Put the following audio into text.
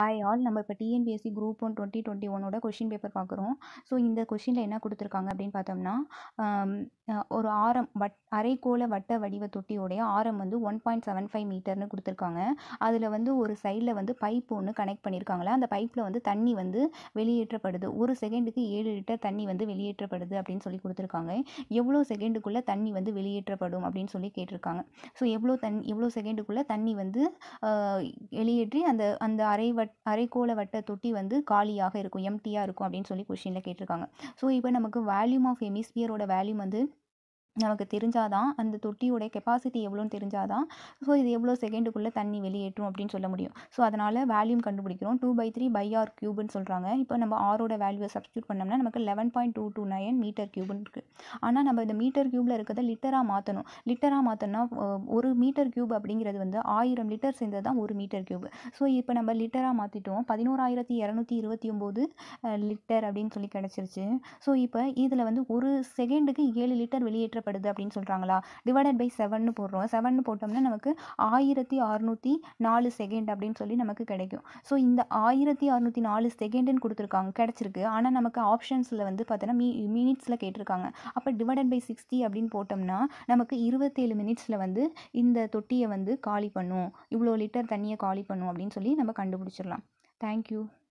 Hi all, நம்ம இப்போ TNPSC group 1 2021 question paper பார்க்குறோம். ஸோ இந்த கொஷினில் என்ன கொடுத்துருக்காங்க அப்படின்னு பார்த்தோம்னா, ஒரு ஆரம் அரைக்கோள வட்ட வடிவ தொட்டியோடைய ஆரம் வந்து 1.75 மீட்டர்னு கொடுத்துருக்காங்க. அதில் வந்து ஒரு சைடில் வந்து பைப் ஒன்று கனெக்ட் பண்ணியிருக்காங்களா, அந்த பைப்பில் வந்து தண்ணி வந்து வெளியேற்றப்படுது. ஒரு செகண்டுக்கு 7 லிட்டர் தண்ணி வந்து வெளியேற்றப்படுது அப்படின்னு சொல்லி கொடுத்துருக்காங்க. எவ்வளோ செகண்டுக்குள்ளே தண்ணி வந்து வெளியேற்றப்படும் அப்படின்னு சொல்லி கேட்டிருக்காங்க. ஸோ எவ்வளோ செகண்டுக்குள்ளே தண்ணி வந்து வெளியேற்றி அந்த அந்த அரைக்கோள வட்ட தொட்டி வந்து காலியாக இருக்கும், எம்டியாக இருக்கும் அப்படின்னு சொல்லி கொஷினில் கேட்டிருக்காங்க. ஸோ இப்போ நமக்கு வால்யூம் ஆஃப் ஹெமிஸ்பியரோட வால்யூம் வந்து நமக்கு தெரிஞ்சாதான், அந்த தொட்டியோடைய கெப்பாசிட்டி எவ்வளோன்னு தெரிஞ்சாதான் ஸோ இது எவ்வளோ செகண்டுக்குள்ளே தண்ணி வெளியேற்றும் அப்படின்னு சொல்ல முடியும். ஸோ அதனால் வேல்யூம் கண்டுபிடிக்கிறோம். 2/3 r கியூப்னு சொல்கிறாங்க. இப்போ நம்ம ஆரோட வேல்யூவை சப்ஸ்டியூட் பண்ணோம்னா நமக்கு 11.229 மீட்டர் கியூப்னு இருக்குது. ஆனால் நம்ம இந்த மீட்டர் கியூபில் இருக்கிறத லிட்டராக மாற்றணும். லிட்டராக மாற்றோம்னா ஒரு மீட்டர் கியூப் அப்படிங்கிறது வந்து 1000 லிட்டர் சேர்ந்தது தான் ஒரு மீட்டர் கியூப். ஸோ இப்போ நம்ம லிட்டராக மாற்றிட்டோம். 11,229 லிட்டர் அப்படின்னு சொல்லி கிடச்சிருச்சு. ஸோ இப்போ இதில் வந்து ஒரு செகண்டுக்கு 7 லிட்டர் வெளியேற்றப்படுது அப்படின்னு சொல்கிறாங்களா, டிவைடட் பை 7ன்னு போடுறோம். 7ன்னு போட்டோம்னா நமக்கு 1604 செகண்ட் அப்படின்னு சொல்லி நமக்கு கிடைக்கும். ஸோ இந்த 1604 செகண்டுன்னு கிடச்சிருக்கு. ஆனால் நமக்கு ஆப்ஷன்ஸில் வந்து பார்த்தோன்னா மினிட்ஸில் கேட்டிருக்காங்க. அப்போ டிவைடட் பை 60 அப்படின்னு போட்டோம்னா நமக்கு 27 மினிட்ஸில் வந்து இந்த தொட்டியை வந்து காலி பண்ணும், இவ்வளோ லிட்டர் தண்ணியை காலி பண்ணும் அப்படின்னு சொல்லி நம்ம கண்டுபிடிச்சிடலாம். தேங்க்யூ.